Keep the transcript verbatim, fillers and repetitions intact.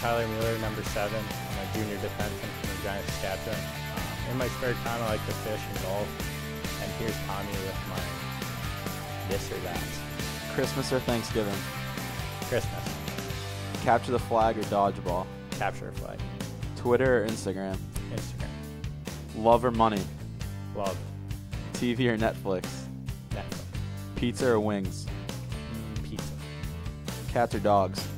Tyler Mueller, number seven. I'm a junior defenseman from the Giants Saskatchewan. Um, in my spare time, I like to fish and golf. And here's Tommy with my this or that. Christmas or Thanksgiving? Christmas. Capture the flag or dodgeball? Capture a flag. Twitter or Instagram? Instagram. Love or money? Love. T V or Netflix? Netflix. Pizza or wings? Mm, pizza. Cats or dogs?